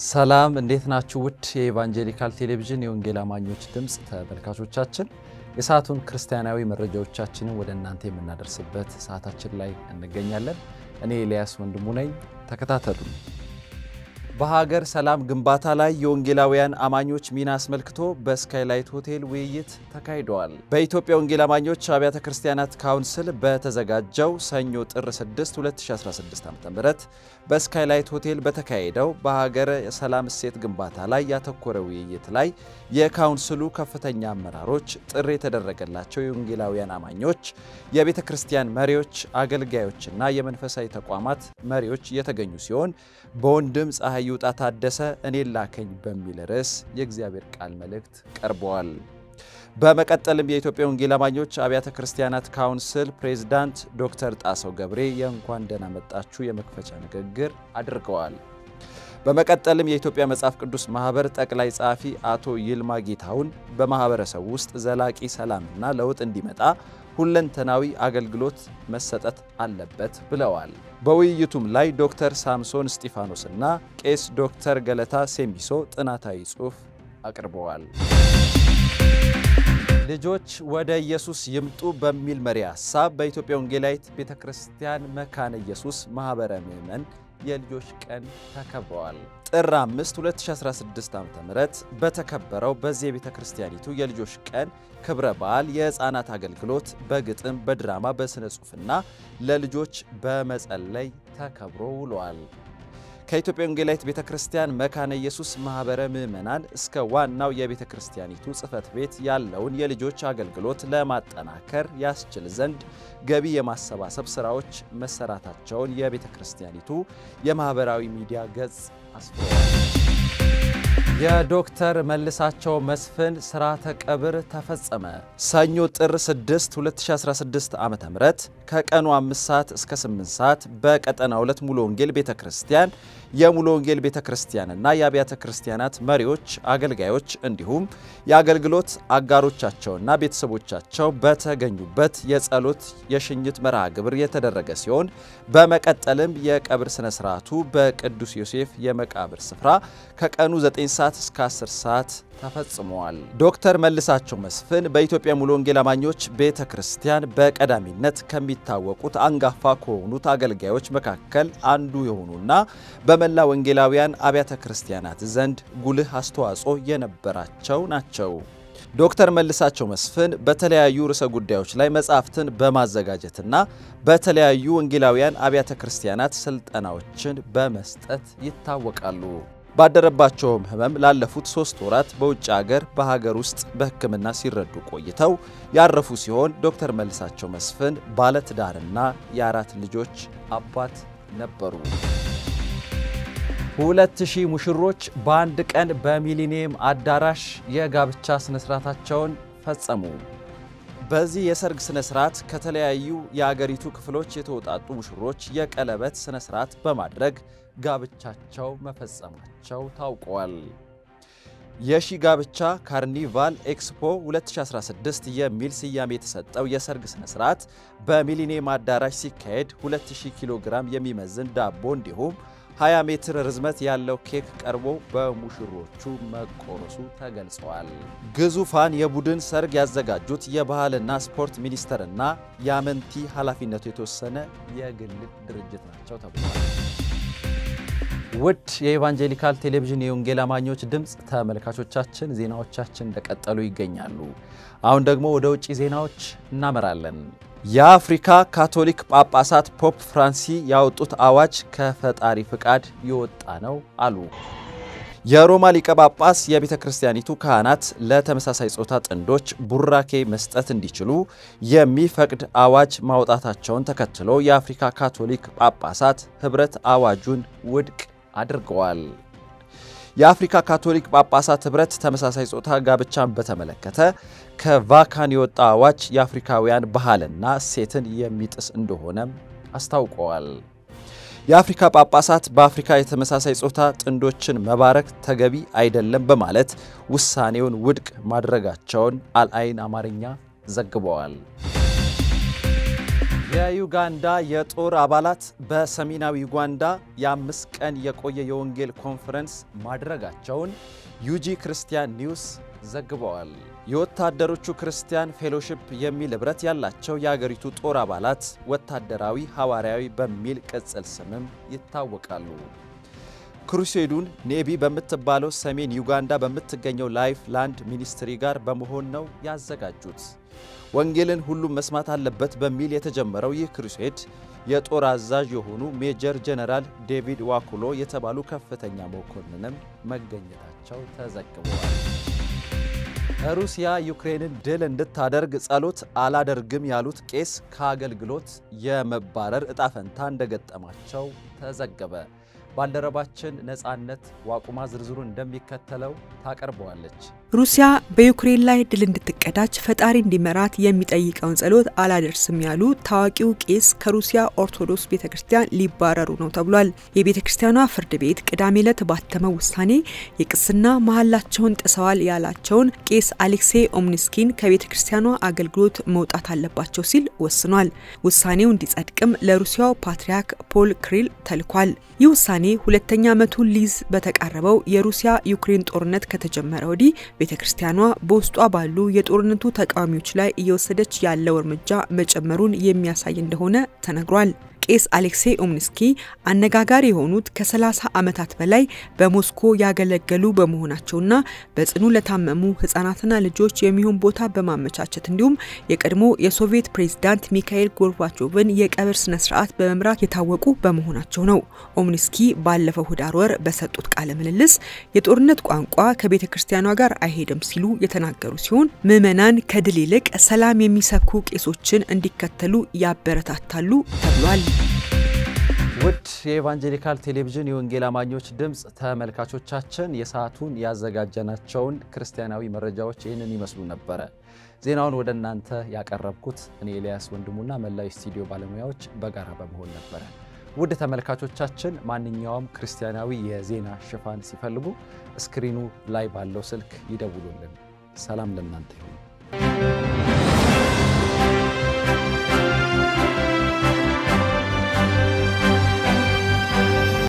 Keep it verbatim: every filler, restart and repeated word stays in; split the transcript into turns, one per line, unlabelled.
ሰላም እንዴት ናችሁ ውድ የኢቫንጀሊካል ቴሌቪዥን የወንጌል አማኞች ድምጽ ተመልካቾቻችን የሰዓቱን ክርስቲያናዊ መረጃዎቻችንን ወደ እናንተ የምናደርስበት ሰዓታችን ላይ እንገኛለን እኔ ኤልያስ ወንድሙ ነኝ ተከታተሉን በሀገር ሰላም ግንባታ ላይ የወንጌላውያን አማኞች ሚና አስመልክቶ በስካይላይት ሆቴል ውይይት ተካሂዷል በኢትዮጵያ ወንጌል አማኞች አብያተ ክርስቲያናት ካውንስል በተዘጋጀው ሰኞ ጥር ስድስት ሁለት ሺህ አስራ ስድስት ዓ.ም በስካይላይት ሆቴል በተካሄደው በሀገር ሰላም እሴት ግንባታ ላይ ያተኮረ ውይይት ላይ የካውንስሉ ከፍተኛ አመራሮች ጥሪ የተደረገላቸው የወንጌላውያን አማኞች የቤተ ክርስቲያን መሪዎች አገልጋዮችና የመንፈሳዊ ተቋማት መሪዎች የተገኙ ሲሆን በወንድም ፀሐይ ይውጣ ታደሰ እኔ ላከኝ በሚል ርዕስ የእግዚአብሔር ቃል መልእክት ቀርቧል በመቀጠልም የኢትዮጵያ ወንጌል አማኞች አብያተ ክርስቲያናት ካውንስል ፕሬዝዳንት ዶክተር ጣሰው ገብሬ የእንኳን ደህና መጣችሁ የመክፈቻ ንግግር አድርገዋል በመቀጠልም የኢትዮጵያ መጽሐፍ ቅዱስ ማህበር ጠቅላይ ጻፊ አቶ ይልማ ጌታውን በማህበረሰቡ ውስጥ ዘላቂ ሰላምና ለውጥ እንዲመጣ ሁለንተናዊ አገልግሎት መሰጠት አለበት ብለዋል በውይይቱም ላይ ዶክተር ሳምሶን ስቲፋኖስና ቄስ ዶክተር ገለታ ሴሚሶ ጥናታዊ ጽሑፍ አቅርበዋል ልጆች ወደ ኢየሱስ ይምጡ በሚል መሪ ሐሳብ በኢትዮጵያ ወንጌላዊት ቤተክርስቲያን መካነ ኢየሱስ ማህበረ ምዕመን የልጆች ቀን ተከብሯል ጥር አምስት ሁለት ሺህ አስራ ስድስት ዓ.ም በተከበረው በዚህ የቤተክርስቲያኒቱ የልጆች ቀን ክብረ በዓል የህፃናት አገልግሎት በግጥም በድራማ በስነ ጽሑፍና ለልጆች በመጸለይ ተከብሮ ውሏል ከኢትዮጵያ ወንጌላዊት ቤተክርስቲያን መካነ ኢየሱስ ማህበረ ምዕመናን እስከ ዋናው የቤተክርስቲያኒቱ ጽፈት ቤት ያለውን የልጆች አገልግሎት ለማጠናከር ያስችል ዘንድ ገቢ የማሰባሰብ ስራዎች መሰራታቸውን የቤተክርስቲያኒቱ የማህበራዊ ሚዲያ ገጽ አስፍሯል የዶክተር መልሳቸው መስፍን ሥርዓተ ቀብር ተፈጸመ ሰኞ ጥር ስድስት ሁለት ሺህ አስራ ስድስት ዓ.ም ከቀኑ አምስት ሰዓት እስከ ስምንት ሰዓት በቀጠና ሁለት ሙሉ ወንጌል ቤተክርስቲያን የሙሉ ወንጌል ቤተክርስቲያንና የአብያተ ክርስቲያናት መሪዎች አገልጋዮች እንዲሁም የአገልግሎት አጋሮቻቸውና ቤተሰቦቻቸው በተገኙበት የጸሎት የሽኝት መርሃ ግብር የተደረገ ሲሆን በመቀጠልም የቀብር ስነ ስርዓቱ በቅዱስ ዮሴፍ የመቃብር ስፍራ ከቀኑ ዘጠኝ ሰዓት እስከ አስር ሰዓት ተፈጽሟል ዶክተር መልሳቸው መስፍን በኢትዮጵያ ሙሉ ወንጌል አማኞች ቤተክርስቲያን በቀዳሚነት ከሚታወቁት አንጋፋ ከሆኑት አገልጋዮች መካከል አንዱ የሆኑና በመላ ወንጌላውያን አብያተ ክርስቲያናት ዘንድ ጉልህ አስተዋጽኦ የነበራቸው ናቸው ዶክተር መልሳቸው መስፍን በተለያዩ ርዕሰ ጉዳዮች ላይ መጻሕፍትን በማዘጋጀትና በተለያዩ ወንጌላውያን አብያተ ክርስቲያናት ስልጠናዎችን በመስጠት ይታወቃሉ ባደረባቸውም ህመም ላለፉት ሶስት ወራት በውጭ ሀገር በሀገር ውስጥ በሕክምና ሲረዱ ቆይተው ያረፉ ሲሆን ዶክተር መልሳቸው መስፍን ባለትዳርና የአራት ልጆች አባት ነበሩ ሁለት ሺህ ሙሽሮች በአንድ ቀን በሚሊኒየም አዳራሽ የጋብቻ ስነ ስርዓታቸውን ፈጸሙ በዚህ የሰርግ ስነ ስርዓት ከተለያዩ የአገሪቱ ክፍሎች የተወጣጡ ሙሽሮች የቀለበት ስነ ስርዓት በማድረግ ጋብቻቸው መፈጸማቸው ታውቋል የሺ ጋብቻ ካርኒቫል ኤክስፖ ሁለት ሺህ አስራ ስድስት የሚል ስያሜ የተሰጠው የሰርግ ስነ ስርዓት በሚሊኒየም አዳራሽ ሲካሄድ ሁለት ሺህ ኪሎ ግራም የሚመዝን ዳቦ እንዲሁም ሃያ ሜትር ርዝመት ያለው ኬክ ቀርቦ በሙሽሮቹ መቆረሱ ተገልጿል ግዙፋን የቡድን ሰርግ ያዘጋጁት የባህልና ስፖርት ሚኒስቴርና ያመንቲ ኃላፊነቱ የተወሰነ የግል ድርጅት ናቸው ተብሏል ውድ የኢቫንጀሊካል ቴሌቪዥን የወንጌል አማኞች ድምጽ ተመልካቾቻችን ዜናዎቻችን እንደቀጠሉ ይገኛሉ አሁን ደግሞ ወደ ውጪ ዜናዎች እናመራለን የአፍሪካ ካቶሊክ ጳጳሳት ፖፕ ፍራንሲ ያወጡት አዋጅ ከፈጣሪ ፍቃድ ይወጣ ነው አሉ የሮማ ሊቀ ጳጳስ የቤተ ክርስቲያኒቱ ካህናት ለተመሳሳይ ጾታ ጥንዶች ቡራኬ መስጠት እንዲችሉ የሚፈቅድ አዋጅ ማውጣታቸውን ተከትሎ የአፍሪካ ካቶሊክ ጳጳሳት ህብረት አዋጁን ውድቅ አድርገዋል የአፍሪካ ካቶሊክ ጳጳሳት ህብረት ተመሳሳይ ጾታ ጋብቻን በተመለከተ ከቫካን የወጣ አዋጅ የአፍሪካውያን ባህልና እሴትን የሚጥስ እንደሆነ አስታውቀዋል የአፍሪካ ጳጳሳት በአፍሪካ የተመሳሳይ ጾታ ጥንዶችን መባረክ ተገቢ አይደለም በማለት ውሳኔውን ውድቅ ማድረጋቸውን አልአይን አማርኛ ዘግበዋል የዩጋንዳ የጦር አባላት በሰሜናዊ ዩጋንዳ የአምስት ቀን የቆየ የወንጌል ኮንፈረንስ ማድረጋቸውን ዩጂ ክርስቲያን ኒውስ ዘግበዋል። የወታደሮቹ ክርስቲያን ፌሎሺፕ የሚል ህብረት ያላቸው የአገሪቱ ጦር አባላት ወታደራዊ ሐዋርያዊ በሚል ቅጽል ስምም ይታወቃሉ። ክሩሴዱን ኔቢ በምትባለው ሰሜን ዩጋንዳ በምትገኘው ላይፍ ላንድ ሚኒስትሪ ጋር በመሆን ነው ያዘጋጁት። ወንጌልን ሁሉም መስማት አለበት በሚል የተጀመረው ይህ ክሩሴድ የጦር አዛዥ የሆኑ ሜጀር ጀነራል ዴቪድ ዋኩሎ የተባሉ ከፍተኛ መኮንንም መገኘታቸው ተዘግቧል። ሩሲያ ዩክሬንን ድል እንድታደርግ ጸሎት አላደርግም ያሉት ቄስ ከአገልግሎት የመባረር እጣ ፈንታ እንደገጠማቸው ተዘገበ። ባልደረባችን ነጻነት ዋቁማ ዝርዝሩ እንደሚከተለው ታቀርበዋለች።
ሩሲያ በዩክሬን ላይ ድል እንድትቀዳጅ ፈጣሪ እንዲመራት የሚጠይቀውን ጸሎት አላደርስም ያሉ ታዋቂው ቄስ ከሩሲያ ኦርቶዶክስ ቤተክርስቲያን ሊባረሩ ነው ተብሏል። የቤተክርስቲያኗ ፍርድ ቤት ቅዳሜ ዕለት ባተመው ውሳኔ የቅስና መሐላቸውን ጥሰዋል ያላቸውን ቄስ አሌክሴይ ኦምኒስኪን ከቤተክርስቲያኗ አገልግሎት መውጣት አለባቸው ሲል ወስኗል። ውሳኔው እንዲጸድቅም ለሩሲያው ፓትርያርክ ፖል ክሪል ተልኳል። ይህ ውሳኔ ሁለተኛ ዓመቱን ሊዝ በተቃረበው የሩሲያ ዩክሬን ጦርነት ከተጀመረ ወዲህ ቤተክርስቲያኗ በውስጧ ባሉ የጦርነቱ ተቃዋሚዎች ላይ እየወሰደች ያለው እርምጃ መጨመሩን የሚያሳይ እንደሆነ ተነግሯል። ቄስ አሌክሴይ ኦምኒስኪ አነጋጋሪ የሆኑት ከሰላሳ ዓመታት በላይ በሞስኮ ያገለገሉ በመሆናቸውና በጽኑ ለታመሙ ህፃናትና ልጆች የሚሆን ቦታ በማመቻቸት እንዲሁም የቀድሞ የሶቪየት ፕሬዝዳንት ሚካኤል ጎርባቾቭን የቀብር ስነ ስርዓት በመምራት የታወቁ በመሆናቸው ነው። ኦምኒስኪ ባለፈው ህዳር ወር በሰጡት ቃለ ምልልስ የጦርነት ቋንቋ ከቤተክርስቲያኗ ጋር አይሄድም ሲሉ የተናገሩ ሲሆን ምዕመናን ከድል ይልቅ ሰላም የሚሰብኩ ቄሶችን እንዲከተሉ ያበረታታሉ ተብሏል።
ውድ የኢቫንጀሊካል ቴሌቪዥን የወንጌል አማኞች ድምጽ ተመልካቾቻችን የሰዓቱን ያዘጋጀናቸውን ክርስቲያናዊ መረጃዎች ይህንን ይመስሉ ነበር። ዜናውን ወደ እናንተ ያቀረብኩት እኔ ኤልያስ ወንድሙና መላው ስቱዲዮ ባለሙያዎች በጋራ በመሆን ነበር። ውድ ተመልካቾቻችን ማንኛውም ክርስቲያናዊ የዜና ሽፋን ሲፈልጉ ስክሪኑ ላይ ባለው ስልክ ይደውሉልን። ሰላም ለእናንተ ይሁን።